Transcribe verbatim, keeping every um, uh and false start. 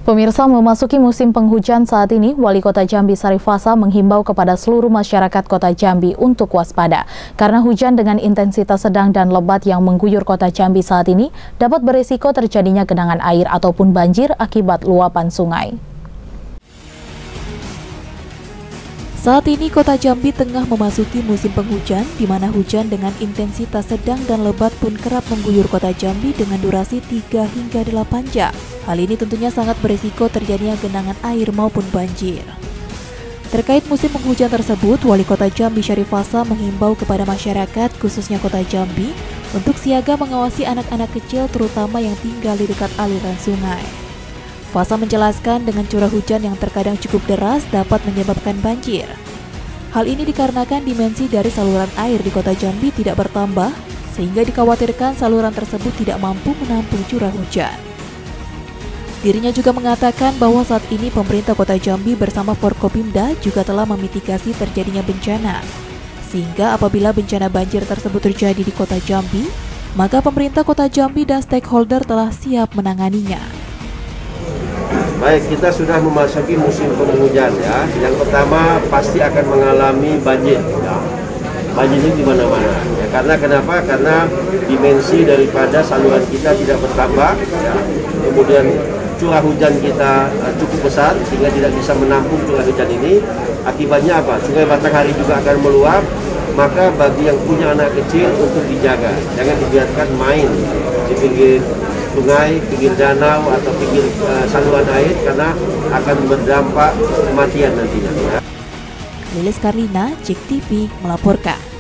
Pemirsa, memasuki musim penghujan saat ini, Wali Kota Jambi Syarif Fasa menghimbau kepada seluruh masyarakat Kota Jambi untuk waspada. Karena hujan dengan intensitas sedang dan lebat yang mengguyur Kota Jambi saat ini dapat berisiko terjadinya genangan air ataupun banjir akibat luapan sungai. Saat ini Kota Jambi tengah memasuki musim penghujan, di mana hujan dengan intensitas sedang dan lebat pun kerap mengguyur Kota Jambi dengan durasi tiga hingga delapan jam. Hal ini tentunya sangat berisiko terjadinya genangan air maupun banjir. Terkait musim penghujan tersebut, Wali Kota Jambi Syarif Fasa menghimbau kepada masyarakat, khususnya Kota Jambi, untuk siaga mengawasi anak-anak kecil terutama yang tinggal di dekat aliran sungai. Fasa menjelaskan dengan curah hujan yang terkadang cukup deras dapat menyebabkan banjir. Hal ini dikarenakan dimensi dari saluran air di Kota Jambi tidak bertambah, sehingga dikhawatirkan saluran tersebut tidak mampu menampung curah hujan. Dirinya juga mengatakan bahwa saat ini pemerintah Kota Jambi bersama Forkopimda juga telah memitigasi terjadinya bencana. Sehingga apabila bencana banjir tersebut terjadi di Kota Jambi, maka pemerintah Kota Jambi dan stakeholder telah siap menanganinya. Baik, kita sudah memasuki musim penghujan ya. Yang pertama pasti akan mengalami banjir. Ya. Banjir ini di mana-mana. Ya, karena kenapa? Karena dimensi daripada saluran kita tidak bertambah. Ya. Kemudian curah hujan kita uh, cukup besar sehingga tidak bisa menampung curah hujan ini. Akibatnya apa? Sungai Batanghari juga akan meluap. Maka bagi yang punya anak kecil untuk dijaga, jangan dibiarkan main di pinggir sungai, pinggir danau atau pinggir uh, saluran air karena akan berdampak kematian nantinya. Lilis Karlina, Jek T V melaporkan.